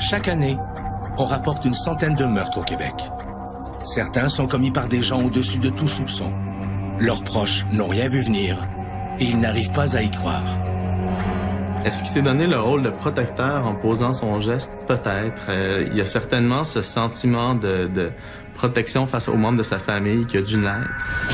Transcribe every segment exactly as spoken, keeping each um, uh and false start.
Chaque année, on rapporte une centaine de meurtres au Québec. Certains sont commis par des gens au-dessus de tout soupçon. Leurs proches n'ont rien vu venir et ils n'arrivent pas à y croire. Est-ce qu'il s'est donné le rôle de protecteur en posant son geste? Peut-être. Euh, il y a certainement ce sentiment de, de protection face aux membres de sa famille qui a dû naître.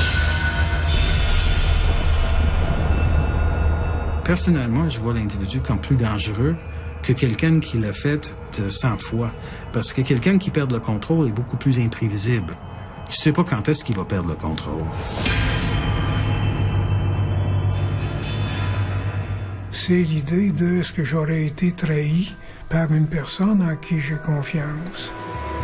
Personnellement, je vois l'individu comme plus dangereux que quelqu'un qui l'a fait de cent fois. Parce que quelqu'un qui perd le contrôle est beaucoup plus imprévisible. Tu sais pas quand est-ce qu'il va perdre le contrôle. C'est l'idée de est-ce que j'aurais été trahi par une personne en qui j'ai confiance.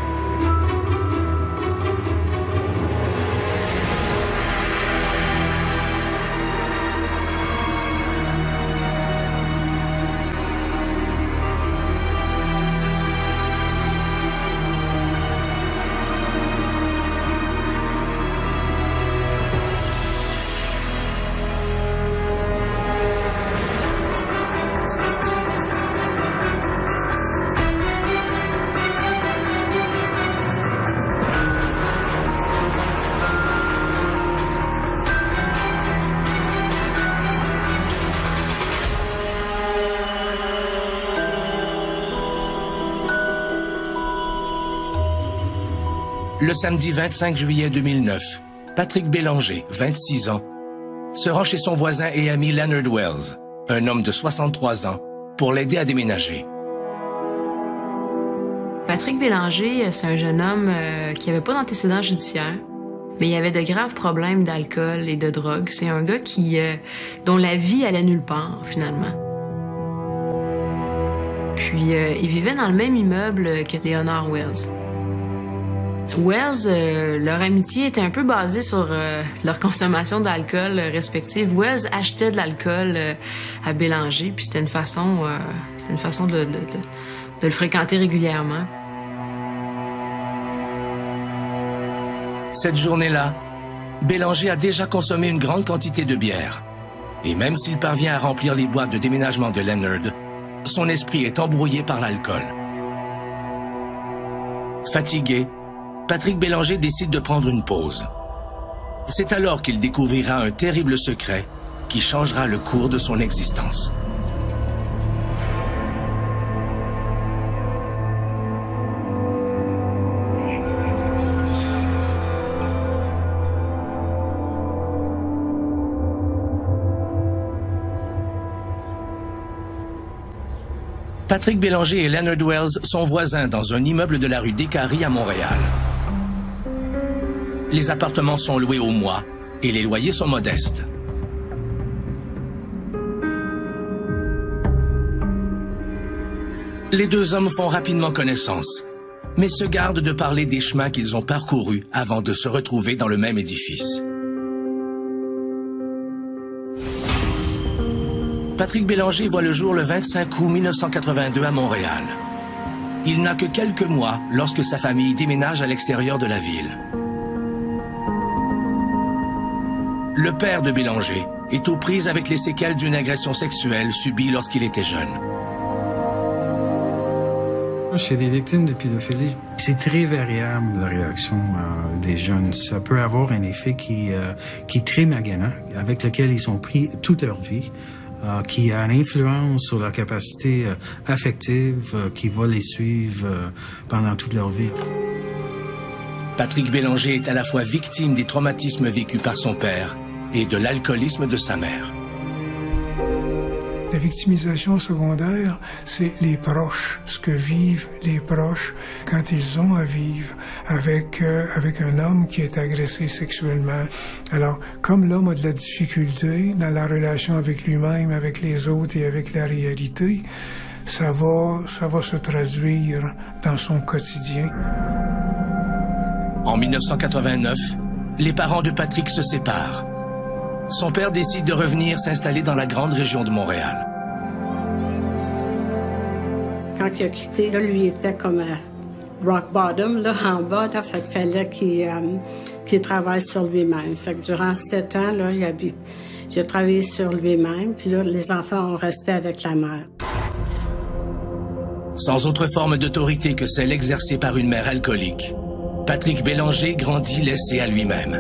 Le samedi vingt-cinq juillet deux mille neuf, Patrick Bélanger, vingt-six ans, se rend chez son voisin et ami Leonard Wells, un homme de soixante-trois ans, pour l'aider à déménager. Patrick Bélanger, c'est un jeune homme euh, qui n'avait pas d'antécédent judiciaire, mais il avait de graves problèmes d'alcool et de drogue. C'est un gars qui, euh, dont la vie allait nulle part, finalement. Puis, euh, il vivait dans le même immeuble que Leonard Wells. Wells, euh, leur amitié était un peu basée sur euh, leur consommation d'alcool euh, respective. Wells achetait de l'alcool euh, à Bélanger, puis c'était une façon, euh, c'était une façon de, de, de, de le fréquenter régulièrement. Cette journée-là, Bélanger a déjà consommé une grande quantité de bière. Et même s'il parvient à remplir les boîtes de déménagement de Leonard, son esprit est embrouillé par l'alcool. Fatigué, Patrick Bélanger décide de prendre une pause. C'est alors qu'il découvrira un terrible secret qui changera le cours de son existence. Patrick Bélanger et Leonard Wells sont voisins dans un immeuble de la rue Descaries à Montréal. Les appartements sont loués au mois et les loyers sont modestes. Les deux hommes font rapidement connaissance, mais se gardent de parler des chemins qu'ils ont parcourus avant de se retrouver dans le même édifice. Patrick Bélanger voit le jour le vingt-cinq août mille neuf cent quatre-vingt-deux à Montréal. Il n'a que quelques mois lorsque sa famille déménage à l'extérieur de la ville. Le père de Bélanger est aux prises avec les séquelles d'une agression sexuelle subie lorsqu'il était jeune. Chez les victimes de pédophilie, c'est très variable la réaction euh, des jeunes. Ça peut avoir un effet qui, euh, qui est très magalant, avec lequel ils sont pris toute leur vie. Euh, qui a une influence sur leur capacité euh, affective, euh, qui va les suivre euh, pendant toute leur vie. Patrick Bélanger est à la fois victime des traumatismes vécus par son père et de l'alcoolisme de sa mère. La victimisation secondaire, c'est les proches, ce que vivent les proches quand ils ont à vivre avec, euh, avec un homme qui est agressé sexuellement. Alors, comme l'homme a de la difficulté dans la relation avec lui-même, avec les autres et avec la réalité, ça va, ça va se traduire dans son quotidien. En mille neuf cent quatre-vingt-neuf, les parents de Patrick se séparent. Son père décide de revenir s'installer dans la grande région de Montréal. Quand il a quitté, là, lui était comme à rock bottom, là, en bas. Là, fait qu'il fallait qu'il, euh, qu'il travaille sur lui-même. Fait que durant sept ans, là, il, habite, il a travaillé sur lui-même. Puis là, les enfants ont resté avec la mère. Sans autre forme d'autorité que celle exercée par une mère alcoolique, Patrick Bélanger grandit laissé à lui-même.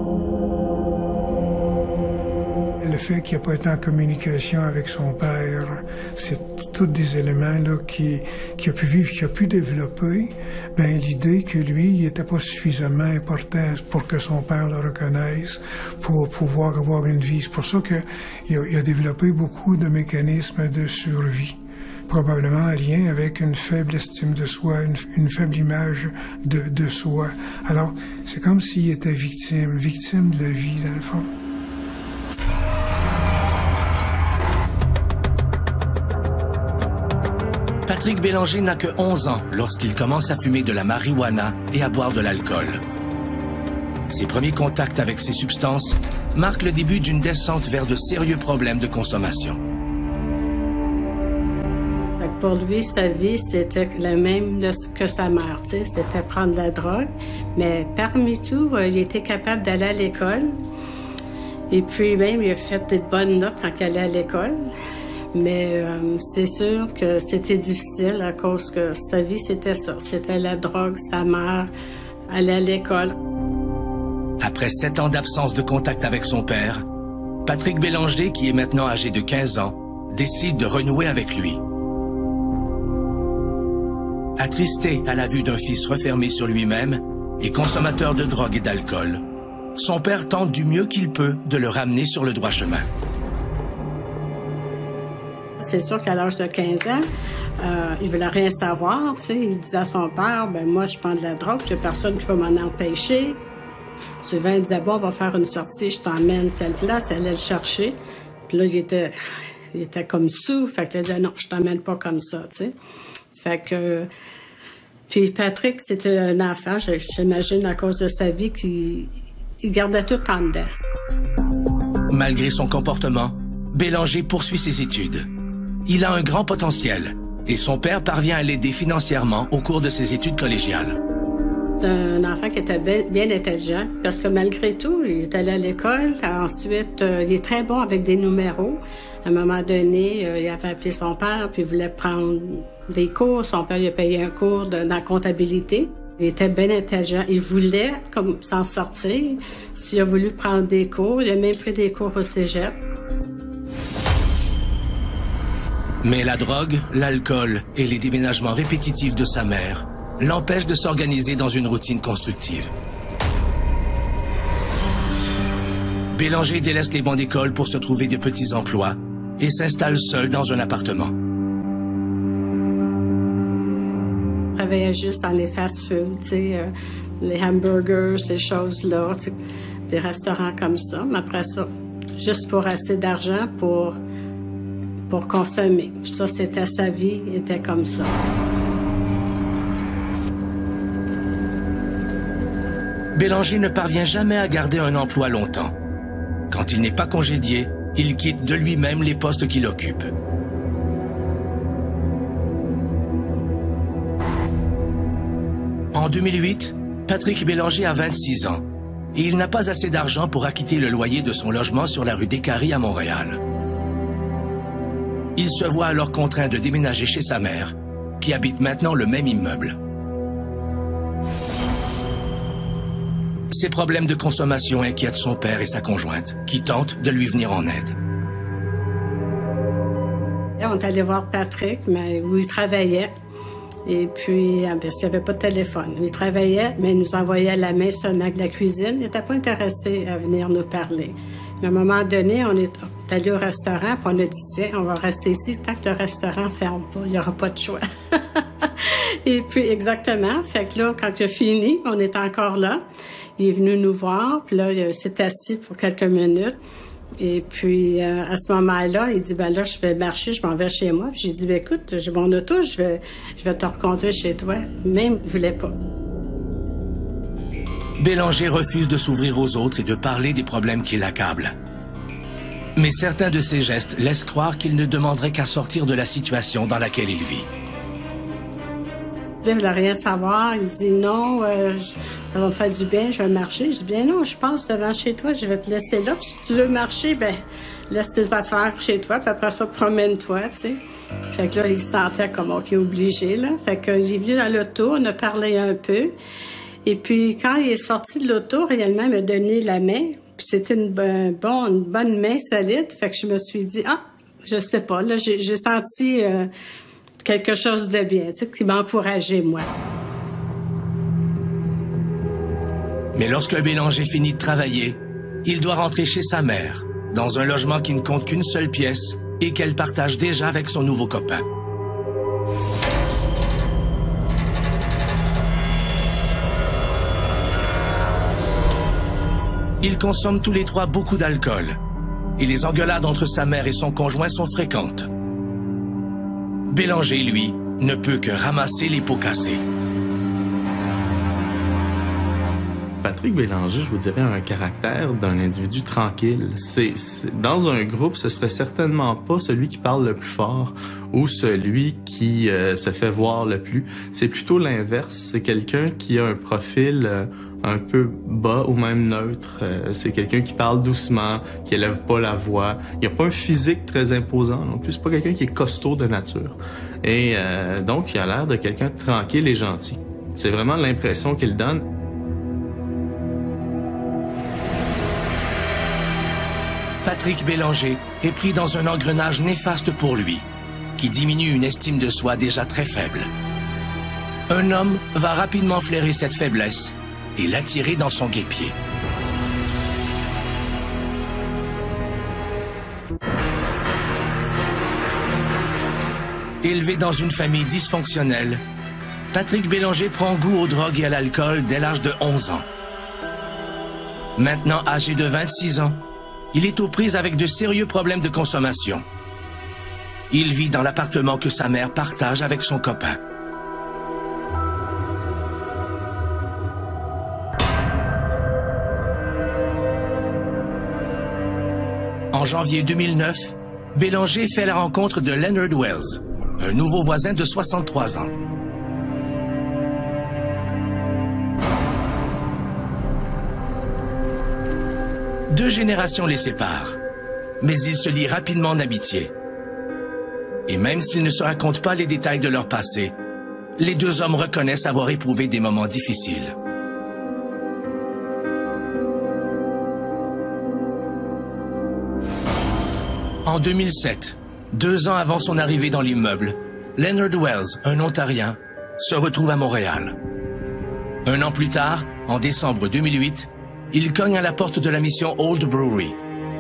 Le fait qu'il n'a pas été en communication avec son père, c'est tous des éléments là, qui, qui a pu vivre, qui a pu développer. Ben, l'idée que lui, il n'était pas suffisamment important pour que son père le reconnaisse, pour pouvoir avoir une vie. C'est pour ça qu'il a, il a développé beaucoup de mécanismes de survie. Probablement en lien avec une faible estime de soi, une, une faible image de, de soi. Alors, c'est comme s'il était victime, victime de la vie, dans le fond. Patrick Bélanger n'a que onze ans lorsqu'il commence à fumer de la marijuana et à boire de l'alcool. Ses premiers contacts avec ces substances marquent le début d'une descente vers de sérieux problèmes de consommation. Pour lui, sa vie, c'était la même que sa mère, tu sais, c'était prendre de la drogue. Mais parmi tout, il était capable d'aller à l'école. Et puis même, il a fait des bonnes notes quand il allait à l'école. Mais euh, c'est sûr que c'était difficile à cause que sa vie, c'était ça. C'était la drogue, sa mère, aller à l'école. Après sept ans d'absence de contact avec son père, Patrick Bélanger, qui est maintenant âgé de quinze ans, décide de renouer avec lui. Attristé à la vue d'un fils refermé sur lui-même et consommateur de drogue et d'alcool, son père tente du mieux qu'il peut de le ramener sur le droit chemin. C'est sûr qu'à l'âge de quinze ans, euh, il voulait rien savoir, tu sais. Il disait à son père, ben moi, je prends de la drogue, il n'y a personne qui va m'en empêcher. Souvent, il disait, bon, on va faire une sortie, je t'emmène telle place, elle allait le chercher. Puis là, il était, il était comme sous, fait qu'il disait, non, je t'emmène pas comme ça, tu sais. Fait que... Puis Patrick, c'était un enfant, j'imagine, à cause de sa vie, qu'il il gardait tout en dedans. Malgré son comportement, Bélanger poursuit ses études. Il a un grand potentiel et son père parvient à l'aider financièrement au cours de ses études collégiales. C'est un enfant qui était bien, bien intelligent parce que malgré tout, il est allé à l'école. Ensuite, euh, il est très bon avec des numéros. À un moment donné, euh, il avait appelé son père puis il voulait prendre des cours. Son père lui a payé un cours de, dans la comptabilité. Il était bien intelligent. Il voulait comme s'en sortir. S'il a voulu prendre des cours, il a même pris des cours au cégep. Mais la drogue, l'alcool et les déménagements répétitifs de sa mère l'empêchent de s'organiser dans une routine constructive. Bélanger délaisse les bancs d'école pour se trouver de petits emplois et s'installe seul dans un appartement. Il travaillait juste dans les fast-foods, tu sais, euh, les hamburgers, ces choses-là, tu sais, des restaurants comme ça. Mais après ça, juste pour assez d'argent pour, pour consommer. Ça, c'était sa vie, était comme ça. Bélanger ne parvient jamais à garder un emploi longtemps. Quand il n'est pas congédié, il quitte de lui-même les postes qu'il occupe. En deux mille huit, Patrick Bélanger a vingt-six ans et il n'a pas assez d'argent pour acquitter le loyer de son logement sur la rue des Caries à Montréal. Il se voit alors contraint de déménager chez sa mère, qui habite maintenant le même immeuble. Ses problèmes de consommation inquiètent son père et sa conjointe, qui tentent de lui venir en aide. On est allé voir Patrick, mais où il travaillait. Et puis, parce qu'il n'y avait pas de téléphone. Il travaillait, mais il nous envoyait à la main seulement de la cuisine. Il n'était pas intéressé à venir nous parler. Mais à un moment donné, on est allé au restaurant, puis on a dit, tiens, on va rester ici tant que le restaurant ferme pas. Il n'y aura pas de choix. Et puis, exactement. Fait que là, quand il a fini, on est encore là. Il est venu nous voir, puis là, il s'est assis pour quelques minutes. Et puis, euh, à ce moment-là, il dit, ben là, je vais marcher, je m'en vais chez moi. Puis j'ai dit, ben écoute, j'ai mon auto, je vais, je vais te reconduire chez toi. Même, il voulait pas. Bélanger refuse de s'ouvrir aux autres et de parler des problèmes qui l'accablent. Mais certains de ses gestes laissent croire qu'il ne demanderait qu'à sortir de la situation dans laquelle il vit. Il ne voulait rien savoir. Il dit non, euh, je, ça va me faire du bien, je vais marcher. Je dis bien non, je passe devant chez toi, je vais te laisser là. Puis si tu veux marcher, ben laisse tes affaires chez toi, puis après ça, promène-toi, tu sais. Fait que là, il se sentait comme, OK, obligé, là. Fait que il est venu dans l'auto, on a parlé un peu. Et puis, quand il est sorti de l'auto, réellement, il m'a donné la main. Puis c'était une, ben, bon, une bonne main solide. Fait que je me suis dit, ah, je sais pas, là, j'ai, j'ai senti euh, quelque chose de bien, tu sais, qui m'a encouragé, moi. Mais lorsque Bélanger finit de travailler, il doit rentrer chez sa mère, dans un logement qui ne compte qu'une seule pièce et qu'elle partage déjà avec son nouveau copain. Ils consomment tous les trois beaucoup d'alcool et les engueulades entre sa mère et son conjoint sont fréquentes. Bélanger, lui, ne peut que ramasser les pots cassés. Patrick Bélanger, je vous dirais, a un caractère d'un individu tranquille. C'est, c'est, dans un groupe, ce serait certainement pas celui qui parle le plus fort ou celui qui euh, se fait voir le plus. C'est plutôt l'inverse. C'est quelqu'un qui a un profil euh, un peu bas ou même neutre. Euh, c'est quelqu'un qui parle doucement, qui élève pas la voix. Il n'y a pas un physique très imposant non plus. C'est pas quelqu'un qui est costaud de nature. Et euh, donc, il a l'air de quelqu'un de tranquille et gentil. C'est vraiment l'impression qu'il donne. Patrick Bélanger est pris dans un engrenage néfaste pour lui, qui diminue une estime de soi déjà très faible. Un homme va rapidement flairer cette faiblesse et l'attirer dans son guêpier. Élevé dans une famille dysfonctionnelle, Patrick Bélanger prend goût aux drogues et à l'alcool dès l'âge de onze ans. Maintenant âgé de vingt-six ans, il est aux prises avec de sérieux problèmes de consommation. Il vit dans l'appartement que sa mère partage avec son copain. En janvier deux mille neuf, Bélanger fait la rencontre de Leonard Wells, un nouveau voisin de soixante-trois ans. Deux générations les séparent, mais ils se lient rapidement en amitié. Et même s'ils ne se racontent pas les détails de leur passé, les deux hommes reconnaissent avoir éprouvé des moments difficiles. En deux mille sept, deux ans avant son arrivée dans l'immeuble, Leonard Wells, un Ontarien, se retrouve à Montréal. Un an plus tard, en décembre deux mille huit, il cogne à la porte de la mission Old Brewery.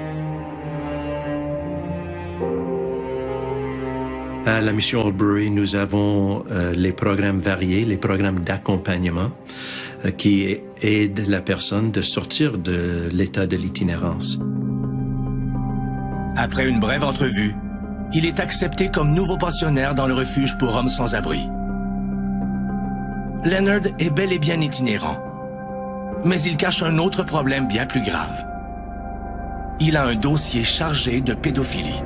À la mission Old Brewery, nous avons euh, les programmes variés, les programmes d'accompagnement euh, qui aident la personne de sortir de l'état de l'itinérance. Après une brève entrevue, il est accepté comme nouveau pensionnaire dans le refuge pour hommes sans abri. Leonard est bel et bien itinérant, mais il cache un autre problème bien plus grave. Il a un dossier chargé de pédophilie.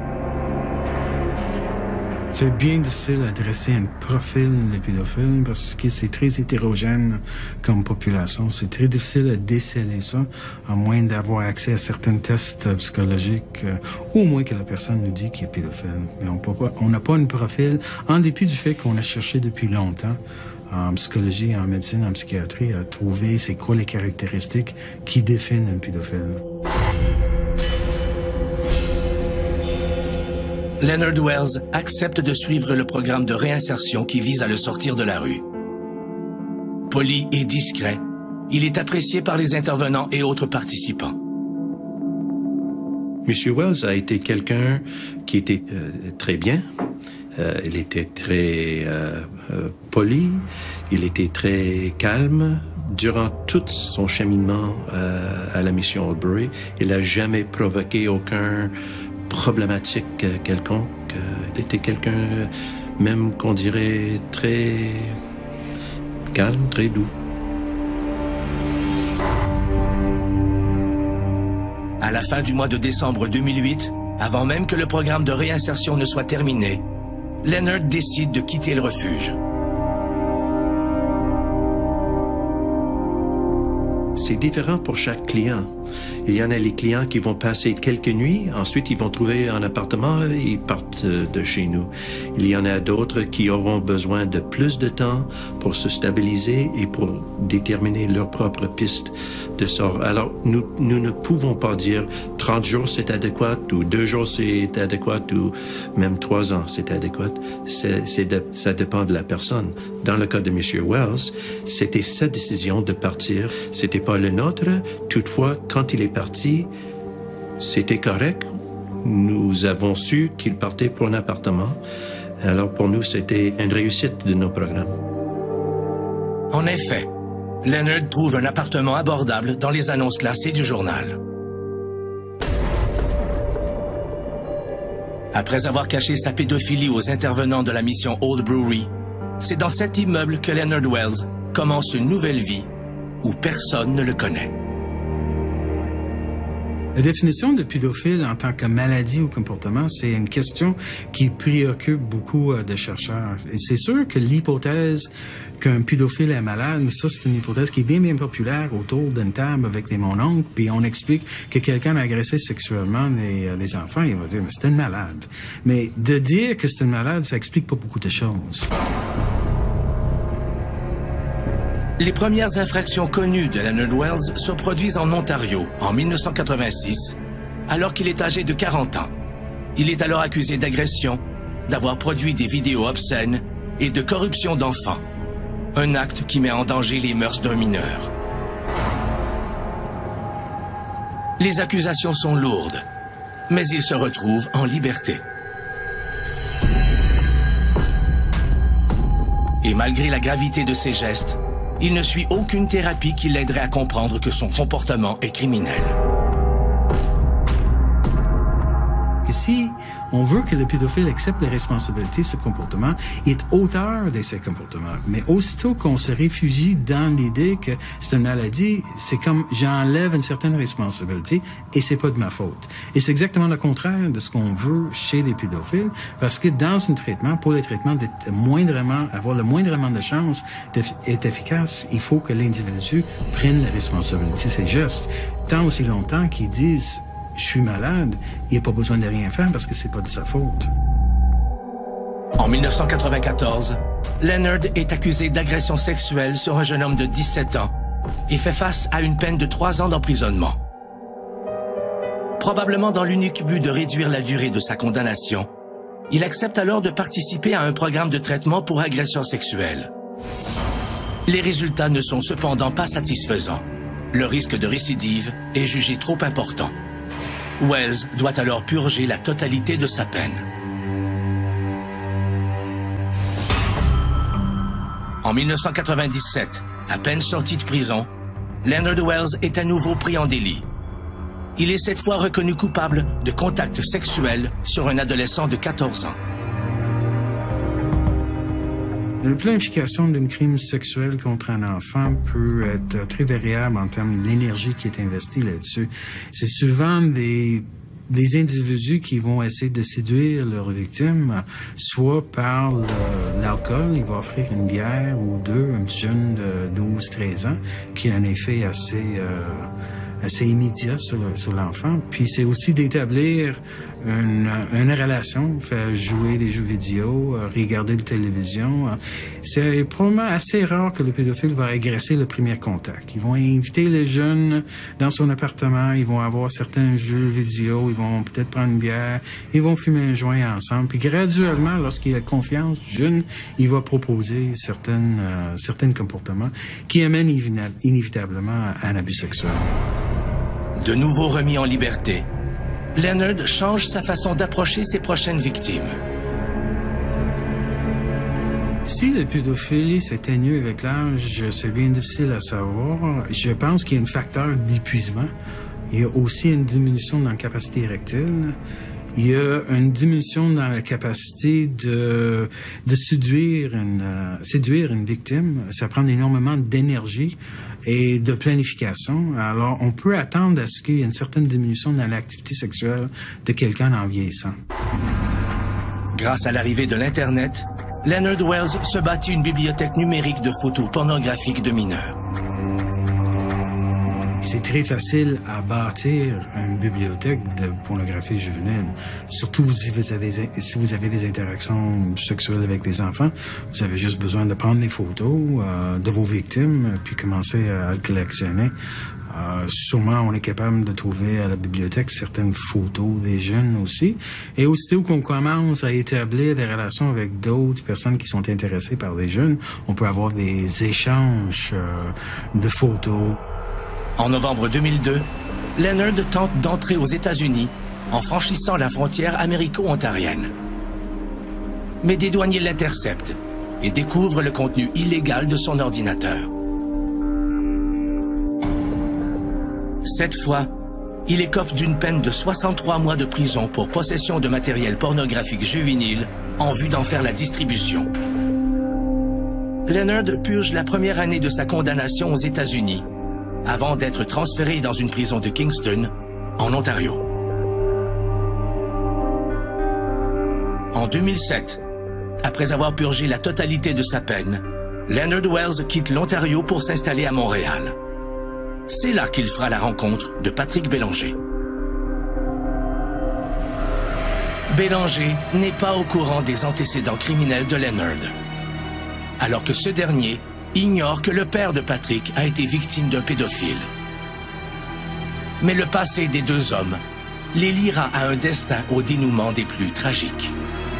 C'est bien difficile à dresser un profil de pédophile parce que c'est très hétérogène comme population. C'est très difficile à déceler ça, à moins d'avoir accès à certains tests psychologiques, euh, ou au moins que la personne nous dit qu'il est pédophile. Mais on peut pas, on n'a pas un profil, en dépit du fait qu'on a cherché depuis longtemps, en psychologie, en médecine, en psychiatrie, à trouver c'est quoi les caractéristiques qui définissent un pédophile. Leonard Wells accepte de suivre le programme de réinsertion qui vise à le sortir de la rue. Poli et discret, il est apprécié par les intervenants et autres participants. Monsieur Wells a été quelqu'un qui était euh, très bien. Euh, il était très euh, euh, poli, il était très calme. Durant tout son cheminement euh, à la mission Old Brewery, il n'a jamais provoqué aucun problématique quelconque. Il était quelqu'un, même qu'on dirait, très calme, très doux. À la fin du mois de décembre deux mille huit, avant même que le programme de réinsertion ne soit terminé, Leonard décide de quitter le refuge. C'est différent pour chaque client. Il y en a les clients qui vont passer quelques nuits, ensuite ils vont trouver un appartement et ils partent de chez nous. Il y en a d'autres qui auront besoin de plus de temps pour se stabiliser et pour déterminer leur propre piste de sort. Alors, nous, nous ne pouvons pas dire trente jours c'est adéquat ou deux jours c'est adéquat ou même trois ans c'est adéquat. C'est, c'est de, ça dépend de la personne. Dans le cas de M. Wells, c'était sa décision de partir. C'était pas le nôtre. Toutefois, quand il est parti, c'était correct. Nous avons su qu'il partait pour un appartement. Alors pour nous, c'était une réussite de nos programmes. En effet, Leonard trouve un appartement abordable dans les annonces classées du journal. Après avoir caché sa pédophilie aux intervenants de la mission Old Brewery, c'est dans cet immeuble que Leonard Wells commence une nouvelle vie où personne ne le connaît. La définition de pédophile en tant que maladie ou comportement, c'est une question qui préoccupe beaucoup de chercheurs. Et c'est sûr que l'hypothèse qu'un pédophile est malade, ça, c'est une hypothèse qui est bien, bien populaire autour d'une table avec des mon-oncles, puis on explique que quelqu'un a agressé sexuellement les, les enfants, il va dire, mais c'est une malade. Mais de dire que c'est une malade, ça explique pas beaucoup de choses. Les premières infractions connues de Leonard Wells se produisent en Ontario en mille neuf cent quatre-vingt-six, alors qu'il est âgé de quarante ans. Il est alors accusé d'agression, d'avoir produit des vidéos obscènes et de corruption d'enfants, un acte qui met en danger les mœurs d'un mineur. Les accusations sont lourdes, mais il se retrouve en liberté. Et malgré la gravité de ses gestes, il ne suit aucune thérapie qui l'aiderait à comprendre que son comportement est criminel. Si on veut que le pédophile accepte les responsabilités de ce comportement, il est auteur de ces comportements. Mais aussitôt qu'on se réfugie dans l'idée que c'est une maladie, c'est comme j'enlève une certaine responsabilité et c'est pas de ma faute. Et c'est exactement le contraire de ce qu'on veut chez les pédophiles, parce que dans un traitement, pour le traitement d'être moindrement, avoir le moindrement de chance d'être efficace, il faut que l'individu prenne la responsabilité. C'est juste. Tant aussi longtemps qu'ils disent je suis malade, il n'y a pas besoin de rien faire parce que c'est pas de sa faute. En mille neuf cent quatre-vingt-quatorze, Leonard est accusé d'agression sexuelle sur un jeune homme de dix-sept ans et fait face à une peine de trois ans d'emprisonnement. Probablement dans l'unique but de réduire la durée de sa condamnation, il accepte alors de participer à un programme de traitement pour agresseurs sexuels. Les résultats ne sont cependant pas satisfaisants. Le risque de récidive est jugé trop important. Wells doit alors purger la totalité de sa peine. En mille neuf cent quatre-vingt-dix-sept, à peine sorti de prison, Leonard Wells est à nouveau pris en délit. Il est cette fois reconnu coupable de contact sexuel sur un adolescent de quatorze ans. La planification d'un crime sexuel contre un enfant peut être très variable en termes de l'énergie qui est investie là-dessus. C'est souvent des, des individus qui vont essayer de séduire leurs victimes, soit par l'alcool, ils vont offrir une bière ou deux, un petit jeune de douze treize ans, qui a un effet assez... Euh, assez immédiat sur, sur l'enfant. Puis c'est aussi d'établir une, une relation, faire jouer des jeux vidéo, regarder la télévision. C'est probablement assez rare que le pédophile va agresser le premier contact. Ils vont inviter les jeunes dans son appartement, ils vont avoir certains jeux vidéo, ils vont peut-être prendre une bière, ils vont fumer un joint ensemble. Puis graduellement, lorsqu'il a confiance jeune, il va proposer certaines, euh, certains comportements qui amènent inévitablement à un abus sexuel. De nouveau remis en liberté, Leonard change sa façon d'approcher ses prochaines victimes. Si la pédophilie s'atténue avec l'âge, c'est bien difficile à savoir. Je pense qu'il y a un facteur d'épuisement. Il y a aussi une diminution dans la capacité érectile. Il y a une diminution dans la capacité de, de séduire une, euh, séduire une victime. Ça prend énormément d'énergie et de planification. Alors, on peut attendre à ce qu'il y ait une certaine diminution dans l'activité sexuelle de quelqu'un en vieillissant. Grâce à l'arrivée de l'Internet, Leonard Wells se bâtit une bibliothèque numérique de photos pornographiques de mineurs. C'est très facile à bâtir une bibliothèque de pornographie juvénile. Surtout si vous avez des, si vous avez des interactions sexuelles avec des enfants, vous avez juste besoin de prendre des photos euh, de vos victimes puis commencer à le collectionner. Euh, sûrement, on est capable de trouver à la bibliothèque certaines photos des jeunes aussi. Et aussitôt qu'on commence à établir des relations avec d'autres personnes qui sont intéressées par les jeunes, on peut avoir des échanges euh, de photos. En novembre deux mille deux, Leonard tente d'entrer aux États-Unis en franchissant la frontière américo-ontarienne. Mais des douaniers l'interceptent et découvrent le contenu illégal de son ordinateur. Cette fois, il écope d'une peine de soixante-trois mois de prison pour possession de matériel pornographique juvénile en vue d'en faire la distribution. Leonard purge la première année de sa condamnation aux États-Unis avant d'être transféré dans une prison de Kingston, en Ontario. En deux mille sept, après avoir purgé la totalité de sa peine, Leonard Wells quitte l'Ontario pour s'installer à Montréal. C'est là qu'il fera la rencontre de Patrick Bélanger. Bélanger n'est pas au courant des antécédents criminels de Leonard, alors que ce dernier ignore que le père de Patrick a été victime d'un pédophile. Mais le passé des deux hommes les liera à un destin au dénouement des plus tragiques.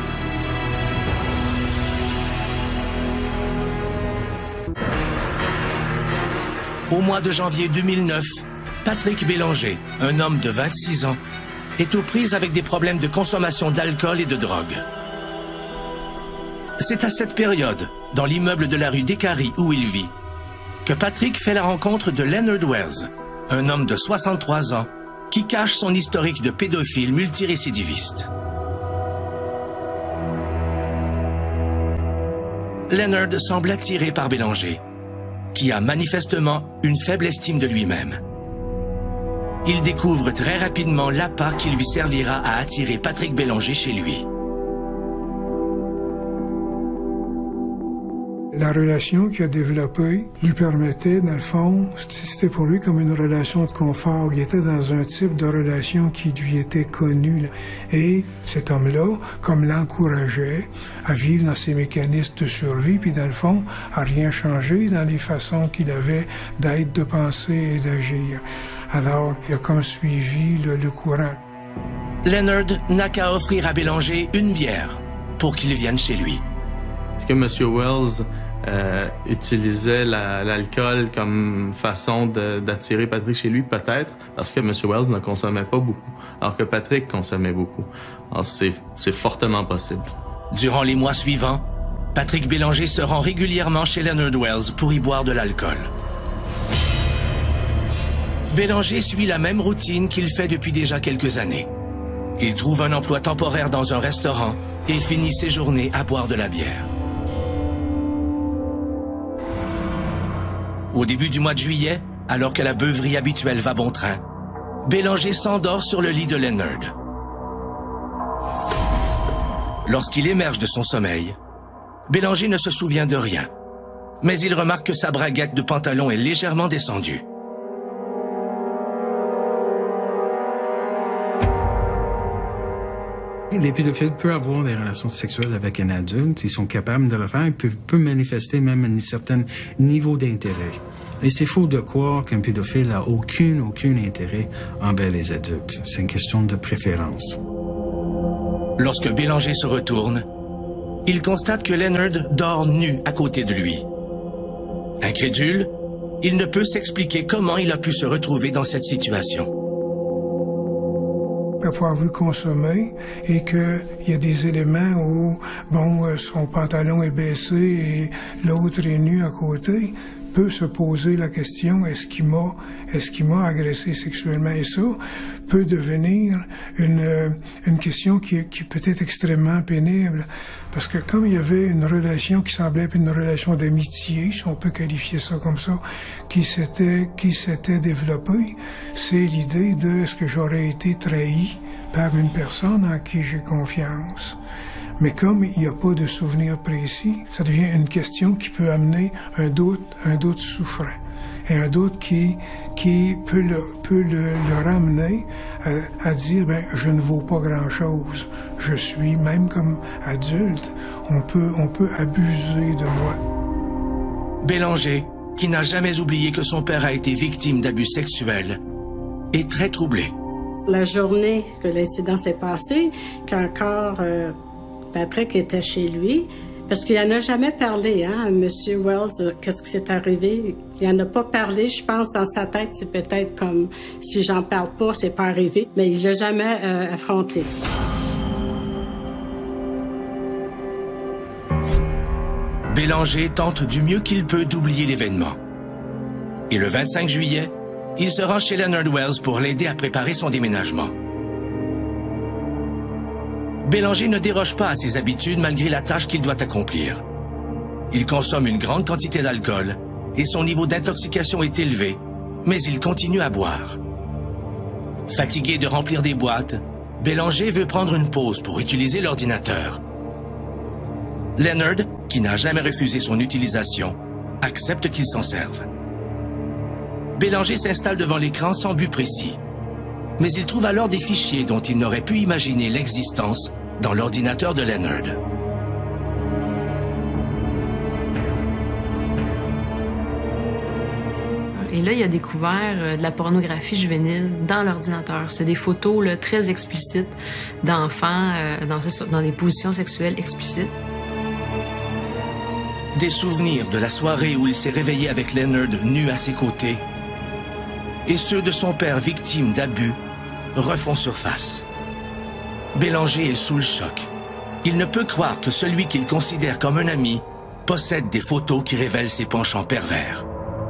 Au mois de janvier deux mille neuf, Patrick Bélanger, un homme de vingt-six ans, est aux prises avec des problèmes de consommation d'alcool et de drogue. C'est à cette période, dans l'immeuble de la rue Descaries où il vit, que Patrick fait la rencontre de Leonard Wells, un homme de soixante-trois ans qui cache son historique de pédophile multirécidiviste. Leonard semble attiré par Bélanger, qui a manifestement une faible estime de lui-même. Il découvre très rapidement l'appât qui lui servira à attirer Patrick Bélanger chez lui. La relation qu'il a développée lui permettait, dans le fond, c'était pour lui comme une relation de confort. Il était dans un type de relation qui lui était connu. Et cet homme-là, comme l'encourageait à vivre dans ses mécanismes de survie, puis dans le fond, à rien changer dans les façons qu'il avait d'être, de penser et d'agir. Alors, il a comme suivi le, le courant. Leonard n'a qu'à offrir à Bélanger une bière pour qu'il vienne chez lui. Est-ce que M. Wells euh, utilisait la, l'alcool comme façon de, d'attirer Patrick chez lui? Peut-être, parce que M. Wells ne consommait pas beaucoup, alors que Patrick consommait beaucoup. Alors c'est, c'est fortement possible. Durant les mois suivants, Patrick Bélanger se rend régulièrement chez Leonard Wells pour y boire de l'alcool. Bélanger suit la même routine qu'il fait depuis déjà quelques années. Il trouve un emploi temporaire dans un restaurant et finit ses journées à boire de la bière. Au début du mois de juillet, alors que la beuverie habituelle va bon train, Bélanger s'endort sur le lit de Leonard. Lorsqu'il émerge de son sommeil, Bélanger ne se souvient de rien, mais il remarque que sa braguette de pantalon est légèrement descendue. Les pédophiles peuvent avoir des relations sexuelles avec un adulte. Ils sont capables de le faire. Ils peuvent, peuvent manifester même un certain niveau d'intérêt. Et c'est faux de croire qu'un pédophile n'a aucun, aucun intérêt envers les adultes. C'est une question de préférence. Lorsque Bélanger se retourne, il constate que Leonard dort nu à côté de lui. Incrédule, il ne peut s'expliquer comment il a pu se retrouver dans cette situation. Après avoir vu consommer et qu'il y a des éléments où, bon, son pantalon est baissé et l'autre est nu à côté, peut se poser la question, est-ce qu'il m'a, est-ce qu'il m'a agressé sexuellement? Et ça peut devenir une, une question qui, qui peut être extrêmement pénible. Parce que comme il y avait une relation qui semblait être une relation d'amitié, si on peut qualifier ça comme ça, qui s'était, qui s'était développée, c'est l'idée de est-ce que j'aurais été trahi par une personne en qui j'ai confiance. Mais comme il n'y a pas de souvenir précis, ça devient une question qui peut amener un doute, un doute souffrant. et un doute qui, qui peut le, peut le, le ramener à, à dire, ben, je ne vaux pas grand-chose. Je suis, même comme adulte, on peut, on peut abuser de moi. Bélanger, qui n'a jamais oublié que son père a été victime d'abus sexuels, est très troublé. La journée que l'incident s'est passé, qu'encore euh, Patrick était chez lui, parce qu'il n'en a jamais parlé, hein, à M. Wells, de qu'est-ce qui s'est arrivé. Il n'en a pas parlé, je pense, dans sa tête, c'est peut-être comme si j'en parle pas, c'est pas arrivé, mais il l'a jamais euh, affronté. Bélanger tente du mieux qu'il peut d'oublier l'événement. Et le vingt-cinq juillet, il se rend chez Leonard Wells pour l'aider à préparer son déménagement. Bélanger ne déroge pas à ses habitudes malgré la tâche qu'il doit accomplir. Il consomme une grande quantité d'alcool et son niveau d'intoxication est élevé, mais il continue à boire. Fatigué de remplir des boîtes, Bélanger veut prendre une pause pour utiliser l'ordinateur. Leonard, qui n'a jamais refusé son utilisation, accepte qu'il s'en serve. Bélanger s'installe devant l'écran sans but précis. Mais il trouve alors des fichiers dont il n'aurait pu imaginer l'existence dans l'ordinateur de Leonard. Et là, il a découvert euh, de la pornographie juvénile dans l'ordinateur. C'est des photos là, très explicites d'enfants euh, dans, dans des positions sexuelles explicites. Des souvenirs de la soirée où il s'est réveillé avec Leonard nu à ses côtés et ceux de son père victime d'abus refont surface. Bélanger est sous le choc. Il ne peut croire que celui qu'il considère comme un ami possède des photos qui révèlent ses penchants pervers.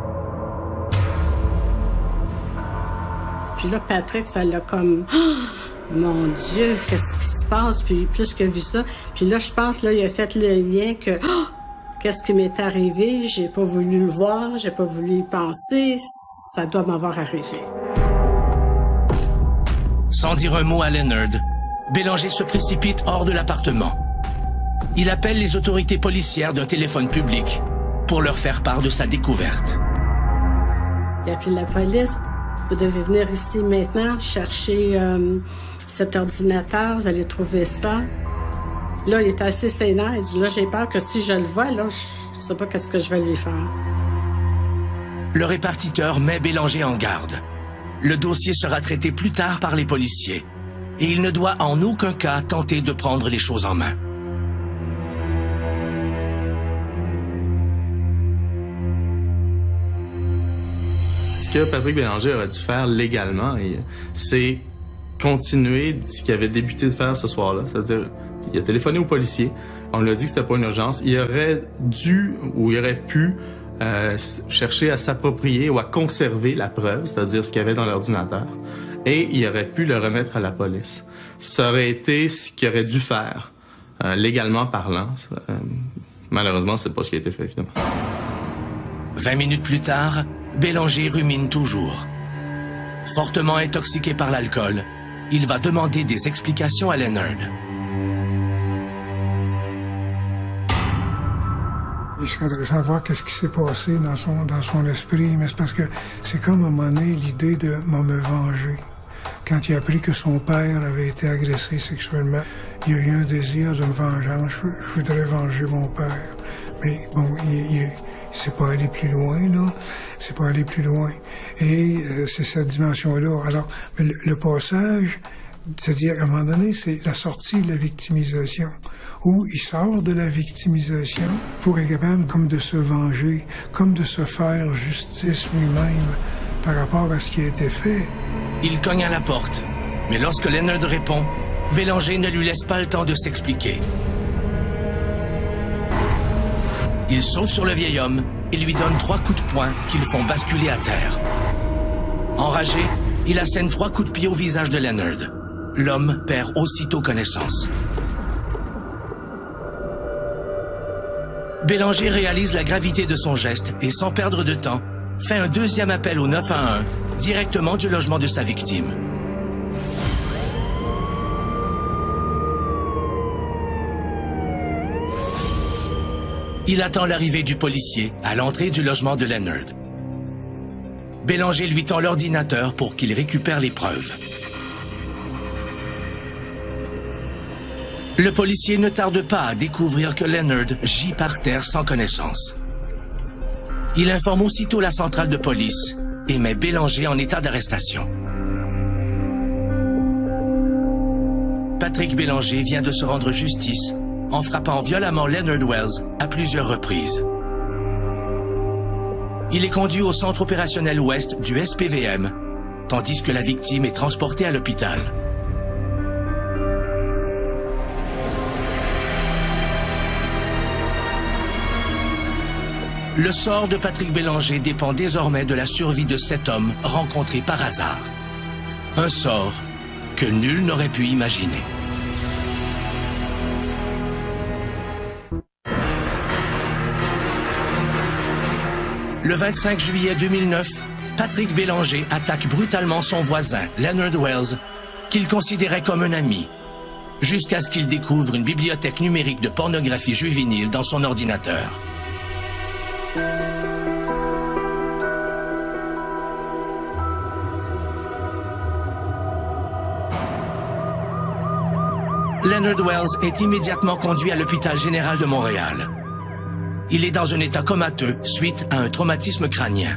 Puis là, Patrick, ça l'a comme... Oh, mon Dieu, qu'est-ce qui se passe? Puis plus que vu ça, puis là, je pense, là, il a fait le lien que... Oh, qu'est-ce qui m'est arrivé? J'ai pas voulu le voir, j'ai pas voulu y penser. Ça doit m'avoir arrivé. Sans dire un mot à Leonard, Bélanger se précipite hors de l'appartement. Il appelle les autorités policières d'un téléphone public pour leur faire part de sa découverte. Il a appelé la police. Vous devez venir ici maintenant chercher euh, cet ordinateur. Vous allez trouver ça. Là, il est assez sénère. Il dit, là, j'ai peur que si je le vois, là, je ne sais pas qu'est-ce que je vais lui faire. Le répartiteur met Bélanger en garde. Le dossier sera traité plus tard par les policiers et il ne doit en aucun cas tenter de prendre les choses en main. Ce que Patrick Bélanger aurait dû faire légalement, c'est continuer ce qu'il avait débuté de faire ce soir-là. C'est-à-dire, il a téléphoné aux policiers, on lui a dit que c'était pas une urgence. Il aurait dû ou il aurait pu Euh, chercher à s'approprier ou à conserver la preuve, c'est-à-dire ce qu'il y avait dans l'ordinateur, et il aurait pu le remettre à la police. Ça aurait été ce qu'il aurait dû faire, euh, légalement parlant. Euh, malheureusement, c'est pas ce qui a été fait, évidemment. Vingt minutes plus tard, Bélanger rumine toujours. Fortement intoxiqué par l'alcool, il va demander des explications à Leonard. Il serait intéressant de voir qu'est-ce qui s'est passé dans son, dans son esprit, mais c'est parce que c'est comme à un moment donné l'idée de me venger. Quand il a appris que son père avait été agressé sexuellement, il y a eu un désir de vengeance. Je, je voudrais venger mon père. Mais bon, il, il, il s'est pas allé plus loin, là. C'est pas allé plus loin. Et euh, c'est cette dimension-là. Alors, le, le passage, c'est-à-dire, à un moment donné, c'est la sortie de la victimisation, où il sort de la victimisation pour être capable comme de se venger, comme de se faire justice lui-même par rapport à ce qui a été fait. Il cogne à la porte, mais lorsque Leonard répond, Bélanger ne lui laisse pas le temps de s'expliquer. Il saute sur le vieil homme et lui donne trois coups de poing qui le font basculer à terre. Enragé, il assène trois coups de pied au visage de Leonard. L'homme perd aussitôt connaissance. Bélanger réalise la gravité de son geste et, sans perdre de temps, fait un deuxième appel au neuf un un, directement du logement de sa victime. Il attend l'arrivée du policier à l'entrée du logement de Leonard. Bélanger lui tend l'ordinateur pour qu'il récupère les preuves. Le policier ne tarde pas à découvrir que Leonard gît par terre sans connaissance. Il informe aussitôt la centrale de police et met Bélanger en état d'arrestation. Patrick Bélanger vient de se rendre justice en frappant violemment Leonard Wells à plusieurs reprises. Il est conduit au centre opérationnel ouest du S P V M, tandis que la victime est transportée à l'hôpital. Le sort de Patrick Bélanger dépend désormais de la survie de cet homme rencontré par hasard. Un sort que nul n'aurait pu imaginer. Le vingt-cinq juillet deux mille neuf, Patrick Bélanger attaque brutalement son voisin, Leonard Wells, qu'il considérait comme un ami, jusqu'à ce qu'il découvre une bibliothèque numérique de pornographie juvénile dans son ordinateur. Leonard Wells est immédiatement conduit à l'hôpital général de Montréal. Il est dans un état comateux suite à un traumatisme crânien.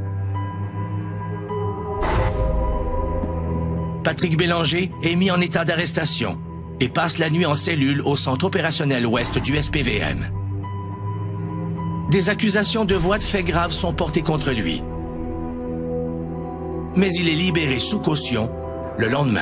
Patrick Bélanger est mis en état d'arrestation et passe la nuit en cellule au centre opérationnel ouest du S P V M. Des accusations de voies de fait graves sont portées contre lui. Mais il est libéré sous caution le lendemain.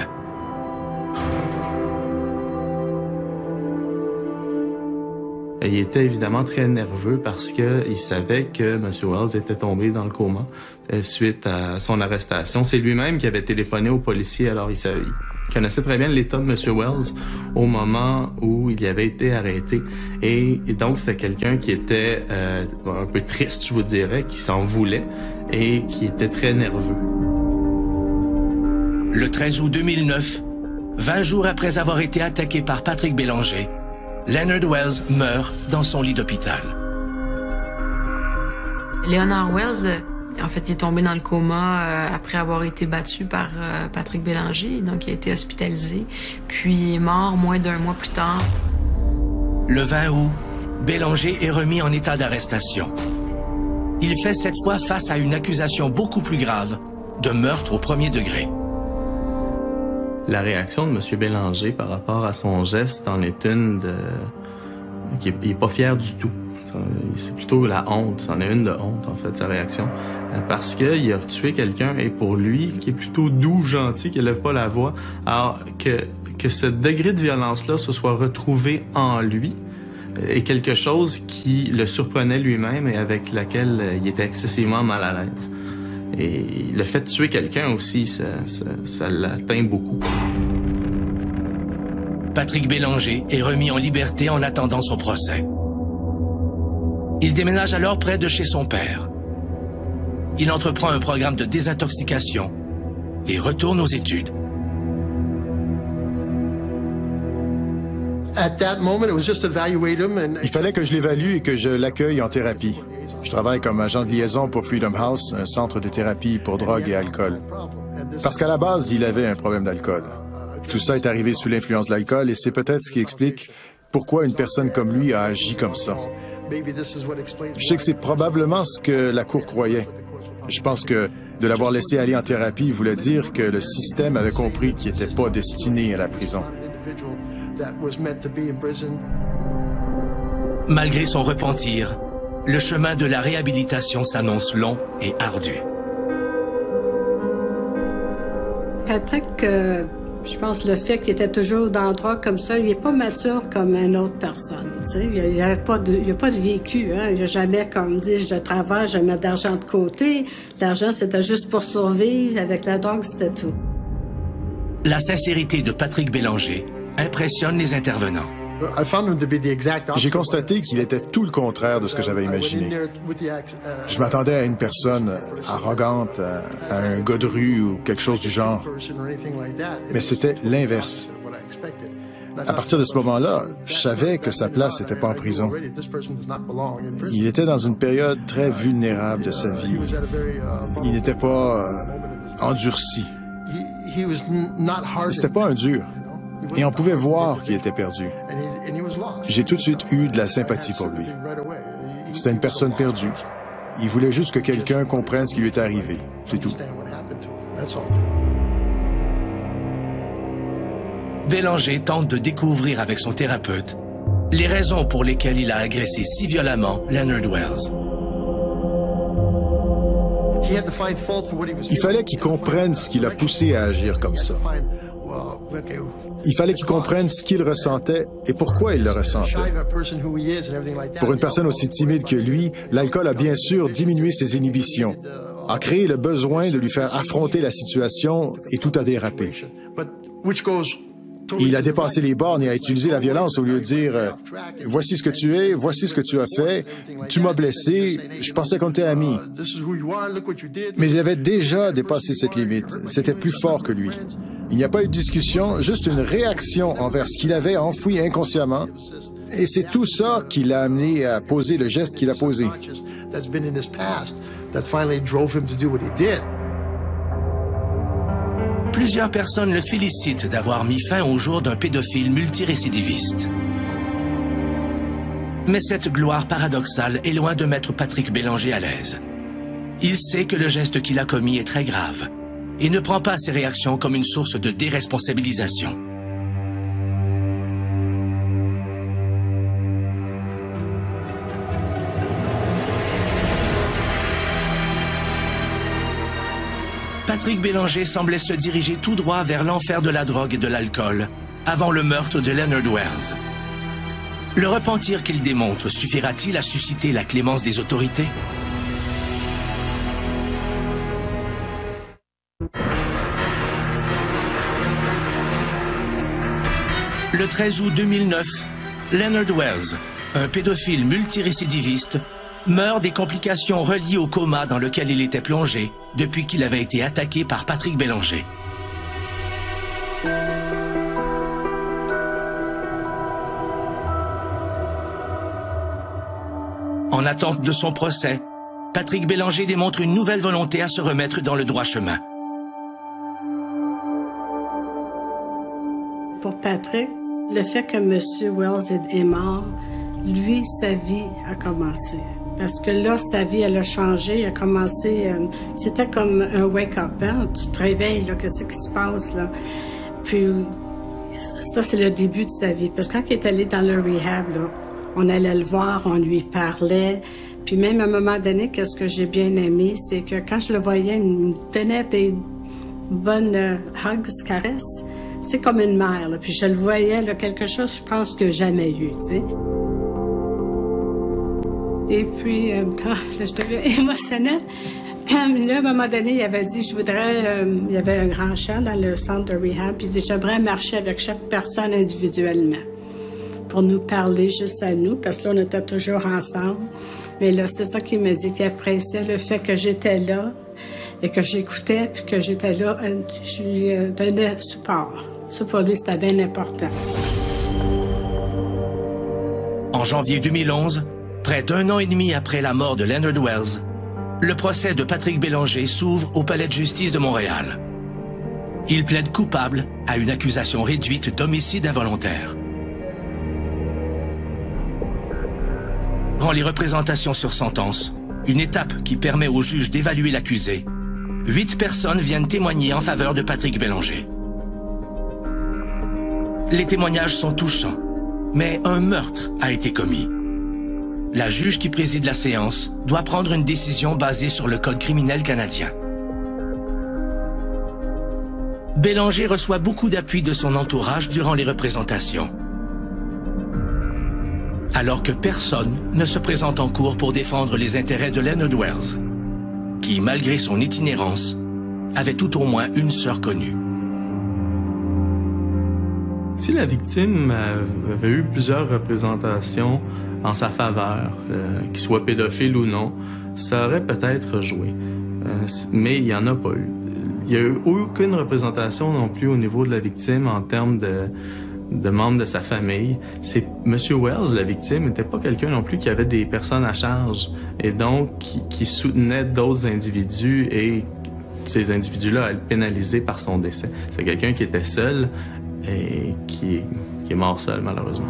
Il était évidemment très nerveux parce qu'il savait que M. Wells était tombé dans le coma suite à son arrestation. C'est lui-même qui avait téléphoné aux policiers, alors il, savait, il connaissait très bien l'état de M. Wells au moment où il avait été arrêté. Et, et donc, c'était quelqu'un qui était euh, un peu triste, je vous dirais, qui s'en voulait et qui était très nerveux. Le treize août deux mille neuf, vingt jours après avoir été attaqué par Patrick Bélanger, Leonard Wells meurt dans son lit d'hôpital. Leonard Wells, en fait, il est tombé dans le coma euh, après avoir été battu par euh, Patrick Bélanger. Donc, il a été hospitalisé, puis il est mort moins d'un mois plus tard. Le vingt août, Bélanger est remis en état d'arrestation. Il fait cette fois face à une accusation beaucoup plus grave de meurtre au premier degré. La réaction de M. Bélanger par rapport à son geste en est une de... qui n'est pas fier du tout. C'est plutôt la honte, c'en est une de honte en fait, sa réaction. Parce qu'il a tué quelqu'un et pour lui, qui est plutôt doux, gentil, qui élève pas la voix, alors que, que ce degré de violence-là se soit retrouvé en lui est quelque chose qui le surprenait lui-même et avec laquelle il était excessivement mal à l'aise. Et le fait de tuer quelqu'un aussi, ça, ça, ça l'atteint beaucoup. Patrick Bélanger est remis en liberté en attendant son procès. Il déménage alors près de chez son père. Il entreprend un programme de désintoxication et retourne aux études. Il fallait que je l'évalue et que je l'accueille en thérapie. Je travaille comme agent de liaison pour Freedom House, un centre de thérapie pour drogue et alcool. Parce qu'à la base, il avait un problème d'alcool. Tout ça est arrivé sous l'influence de l'alcool et c'est peut-être ce qui explique pourquoi une personne comme lui a agi comme ça. Je sais que c'est probablement ce que la Cour croyait. Je pense que de l'avoir laissé aller en thérapie voulait dire que le système avait compris qu'il n'était pas destiné à la prison. Malgré son repentir, le chemin de la réhabilitation s'annonce long et ardu. Patrick, euh, je pense le fait qu'il était toujours dans le droit comme ça, il n'est pas mature comme une autre personne. T'sais. Il n'y a, pas de, il a pas de vécu. Hein. Il n'a jamais, comme dit, je travaille, je mets de l'argent de côté. L'argent, c'était juste pour survivre. Avec la drogue, c'était tout. La sincérité de Patrick Bélanger impressionne les intervenants. J'ai constaté qu'il était tout le contraire de ce que j'avais imaginé. Je m'attendais à une personne arrogante, à un gars de rue ou quelque chose du genre. Mais c'était l'inverse. À partir de ce moment-là, je savais que sa place n'était pas en prison. Il était dans une période très vulnérable de sa vie. Il n'était pas euh, endurci. C'était pas un dur. Et on pouvait voir qu'il était perdu. J'ai tout de suite eu de la sympathie pour lui. C'était une personne perdue. Il voulait juste que quelqu'un comprenne ce qui lui était arrivé. C'est tout. Bélanger tente de découvrir avec son thérapeute les raisons pour lesquelles il a agressé si violemment Leonard Wells. Il fallait qu'il comprenne ce qui l'a poussé à agir comme ça. Il fallait qu'il comprenne ce qu'il ressentait et pourquoi il le ressentait. Pour une personne aussi timide que lui, l'alcool a bien sûr diminué ses inhibitions, a créé le besoin de lui faire affronter la situation et tout a dérapé. Il a dépassé les bornes et a utilisé la violence au lieu de dire euh, « Voici ce que tu es, voici ce que tu as fait, tu m'as blessé, je pensais qu'on était amis. » Mais il avait déjà dépassé cette limite. C'était plus fort que lui. Il n'y a pas eu de discussion, juste une réaction envers ce qu'il avait enfoui inconsciemment. Et c'est tout ça qui l'a amené à poser le geste qu'il a posé. Plusieurs personnes le félicitent d'avoir mis fin au jour d'un pédophile multirécidiviste. Mais cette gloire paradoxale est loin de mettre Patrick Bélanger à l'aise. Il sait que le geste qu'il a commis est très grave et ne prend pas ses réactions comme une source de déresponsabilisation. Patrick Bélanger semblait se diriger tout droit vers l'enfer de la drogue et de l'alcool, avant le meurtre de Leonard Wells. Le repentir qu'il démontre suffira-t-il à susciter la clémence des autorités? Le treize août deux mille neuf, Leonard Wells, un pédophile multirécidiviste, meurt des complications reliées au coma dans lequel il était plongé depuis qu'il avait été attaqué par Patrick Bélanger. En attente de son procès, Patrick Bélanger démontre une nouvelle volonté à se remettre dans le droit chemin. Pour Patrick, le fait que M. Wells est mort, lui, sa vie a commencé. Parce que là, sa vie, elle a changé, elle a commencé... Euh, c'était comme un wake-up, hein? Tu te réveilles, là, qu'est-ce qui se passe, là? Puis, ça, c'est le début de sa vie. Parce que quand il est allé dans le rehab, là, on allait le voir, on lui parlait. Puis même à un moment donné, qu'est-ce que j'ai bien aimé, c'est que quand je le voyais, il me donnait des bonnes euh, hugs, caresses. Tu sais, comme une mère, là. Puis je le voyais, là, quelque chose, je pense, que j'ai jamais eu, tu sais. Et puis, euh, là, je deviens émotionnelle. Là, à un moment donné, il avait dit, je voudrais... Euh, il y avait un grand champ dans le centre de rehab, puis il dit, j'aimerais marcher avec chaque personne individuellement pour nous parler juste à nous, parce que là, on était toujours ensemble. Mais là, c'est ça qu'il me dit, qu'il appréciait le fait que j'étais là et que j'écoutais, puis que j'étais là, je lui euh, donnais support. Ça, pour lui, c'était bien important. En janvier deux mille onze, près d'un an et demi après la mort de Leonard Wells, le procès de Patrick Bélanger s'ouvre au Palais de justice de Montréal. Il plaide coupable à une accusation réduite d'homicide involontaire. Prend les représentations sur sentence, une étape qui permet au juge d'évaluer l'accusé. Huit personnes viennent témoigner en faveur de Patrick Bélanger. Les témoignages sont touchants, mais un meurtre a été commis. La juge qui préside la séance doit prendre une décision basée sur le Code criminel canadien. Bélanger reçoit beaucoup d'appui de son entourage durant les représentations, alors que personne ne se présente en cour pour défendre les intérêts de Leonard Wells, qui, malgré son itinérance, avait tout au moins une sœur connue. Si la victime avait eu plusieurs représentations en sa faveur, euh, qu'il soit pédophile ou non, ça aurait peut-être joué. Euh, mais il n'y en a pas eu. Il n'y a eu aucune représentation non plus au niveau de la victime en termes de, de membres de sa famille. C'est Monsieur Wells, la victime, n'était pas quelqu'un non plus qui avait des personnes à charge et donc qui, qui soutenait d'autres individus et ces individus-là à le pénaliser par son décès. C'est quelqu'un qui était seul et qui, qui est mort seul, malheureusement.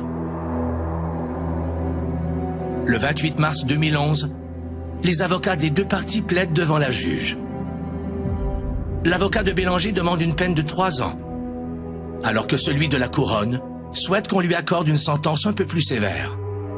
Le vingt-huit mars deux mille onze, les avocats des deux parties plaident devant la juge. L'avocat de Bélanger demande une peine de trois ans, alors que celui de la couronne souhaite qu'on lui accorde une sentence un peu plus sévère.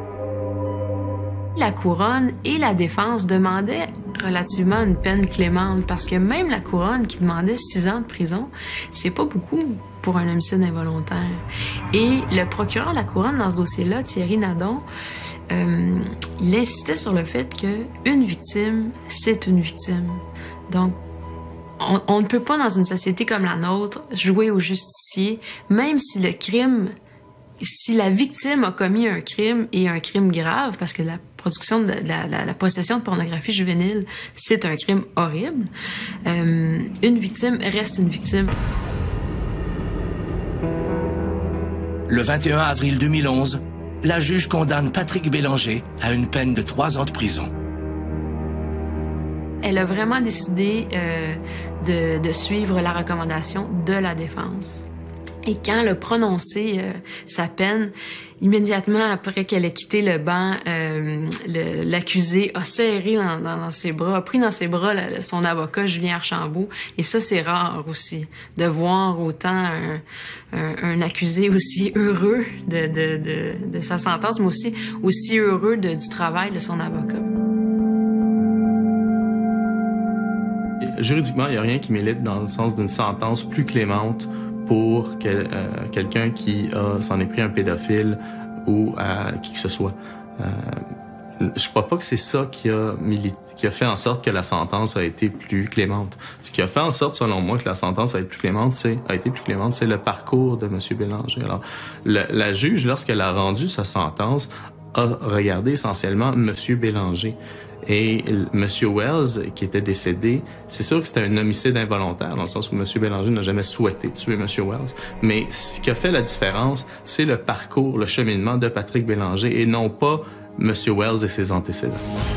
La couronne et la défense demandaient relativement une peine clémente parce que même la couronne qui demandait six ans de prison, c'est pas beaucoup pour un homicide involontaire. Et le procureur de la couronne dans ce dossier-là, Thierry Nadon, euh, il insistait sur le fait que une victime, c'est une victime. Donc, on, on ne peut pas dans une société comme la nôtre jouer au justicier, même si le crime, si la victime a commis un crime et un crime grave, parce que la production de la, la, la possession de pornographie juvénile, c'est un crime horrible. Euh, une victime reste une victime. Le vingt et un avril deux mille onze, la juge condamne Patrick Bélanger à une peine de trois ans de prison. Elle a vraiment décidé euh, de, de suivre la recommandation de la défense. Et quand elle a prononcé euh, sa peine, immédiatement après qu'elle ait quitté le banc, euh, l'accusé a serré dans, dans, dans ses bras, a pris dans ses bras la, son avocat Julien Archambault. Et ça, c'est rare aussi, de voir autant un, un, un accusé aussi heureux de, de, de, de sa sentence, mais aussi, aussi heureux de, du travail de son avocat. Juridiquement, il n'y a rien qui milite dans le sens d'une sentence plus clémente pour quel, euh, quelqu'un qui s'en est pris un pédophile ou à qui que ce soit. Euh, je crois pas que c'est ça qui a, qui a fait en sorte que la sentence a été plus clémente. Ce qui a fait en sorte, selon moi, que la sentence a été plus clémente, c'est a été plus clémente, c'est le parcours de M. Bélanger. Alors, le, la juge, lorsqu'elle a rendu sa sentence, a regardé essentiellement M. Bélanger. Et M. Wells, qui était décédé, c'est sûr que c'était un homicide involontaire, dans le sens où M. Bélanger n'a jamais souhaité tuer M. Wells. Mais ce qui a fait la différence, c'est le parcours, le cheminement de Patrick Bélanger et non pas M. Wells et ses antécédents.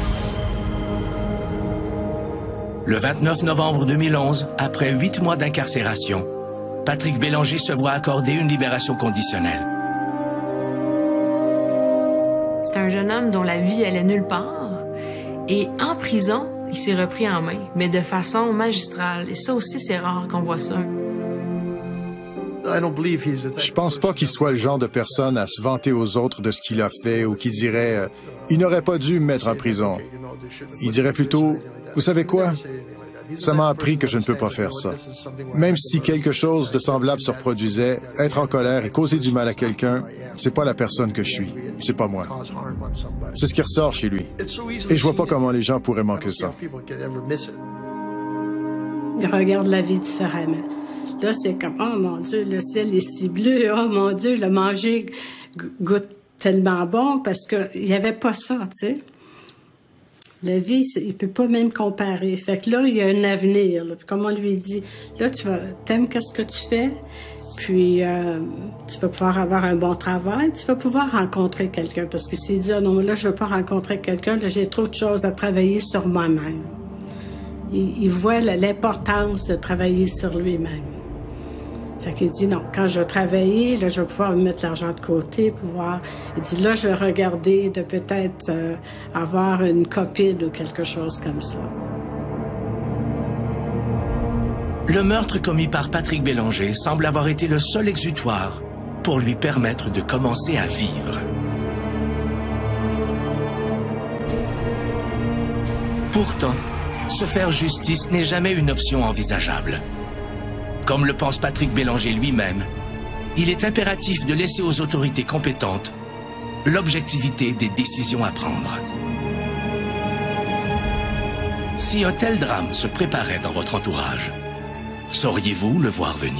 Le vingt-neuf novembre deux mille onze, après huit mois d'incarcération, Patrick Bélanger se voit accorder une libération conditionnelle. C'est un jeune homme dont la vie allait nulle part. Et en prison, il s'est repris en main, mais de façon magistrale. Et ça aussi, c'est rare qu'on voit ça. Je pense pas qu'il soit le genre de personne à se vanter aux autres de ce qu'il a fait ou qui dirait euh, « Il n'aurait pas dû me mettre en prison ». Il dirait plutôt « Vous savez quoi? Ça m'a appris que je ne peux pas faire ça. » Même si quelque chose de semblable se reproduisait, être en colère et causer du mal à quelqu'un, c'est pas la personne que je suis. C'est pas moi. C'est ce qui ressort chez lui. Et je vois pas comment les gens pourraient manquer ça. Il regarde la vie différemment. Là, c'est comme, oh mon Dieu, le ciel est si bleu, oh mon Dieu, le manger goûte tellement bon parce qu'il n'y avait pas ça, tu sais. La vie, il ne peut pas même comparer. Fait que là, il y a un avenir. Là. Puis comme on lui dit, là, tu vas, t'aimes qu'est-ce que tu fais, puis euh, tu vas pouvoir avoir un bon travail, tu vas pouvoir rencontrer quelqu'un. Parce que s'il dit, oh non, là, je ne veux pas rencontrer quelqu'un, là, j'ai trop de choses à travailler sur moi-même. Il, il voit l'importance de travailler sur lui-même. Fait qu'il dit, non, quand je vais travailler, là, je vais pouvoir mettre l'argent de côté, pouvoir... Il dit, là, je vais regarder de peut-être euh, avoir une copine ou quelque chose comme ça. Le meurtre commis par Patrick Bélanger semble avoir été le seul exutoire pour lui permettre de commencer à vivre. Pourtant, se faire justice n'est jamais une option envisageable. Comme le pense Patrick Bélanger lui-même, il est impératif de laisser aux autorités compétentes l'objectivité des décisions à prendre. Si un tel drame se préparait dans votre entourage, sauriez-vous le voir venir ?